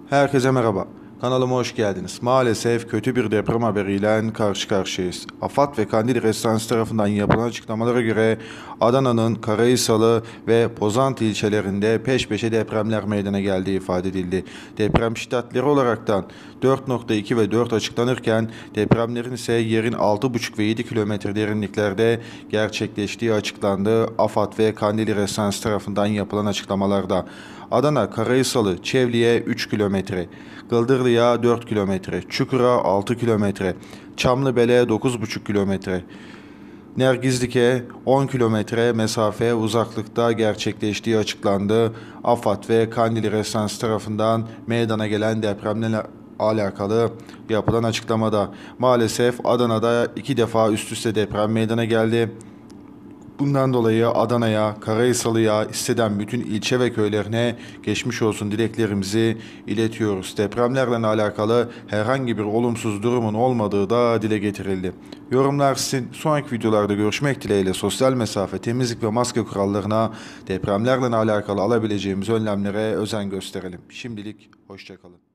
Herkese merhaba. Kanalıma hoş geldiniz. Maalesef kötü bir deprem haberiyle karşı karşıyayız. AFAD ve Kandil Restansı tarafından yapılan açıklamalara göre Adana'nın Karahisalı ve Pozantı ilçelerinde peş peşe depremler meydana geldiği ifade edildi. Deprem şiddetleri olaraktan 4.2 ve 4 açıklanırken depremlerin ise yerin 6.5 ve 7 kilometre derinliklerde gerçekleştiği açıklandı. AFAD ve Kandil Restansı tarafından yapılan açıklamalarda Adana Karahisalı Çevli'ye 3 kilometre, Gıldırlı'ya 4 kilometre, Çukur'a 6 kilometre, Çamlıbel'e 9,5 kilometre, Nergizlik'e 10 kilometre mesafe uzaklıkta gerçekleştiği açıklandı. AFAD ve Kandil Restansı tarafından meydana gelen depremle alakalı yapılan açıklamada maalesef Adana'da 2 defa üst üste deprem meydana geldi. Bundan dolayı Adana'ya, Karahisalı'ya, isteden bütün ilçe ve köylerine geçmiş olsun dileklerimizi iletiyoruz. Depremlerle alakalı herhangi bir olumsuz durumun olmadığı da dile getirildi. Yorumlar sizin. Sonraki videolarda görüşmek dileğiyle sosyal mesafe, temizlik ve maske kurallarına, depremlerle alakalı alabileceğimiz önlemlere özen gösterelim. Şimdilik hoşça kalın.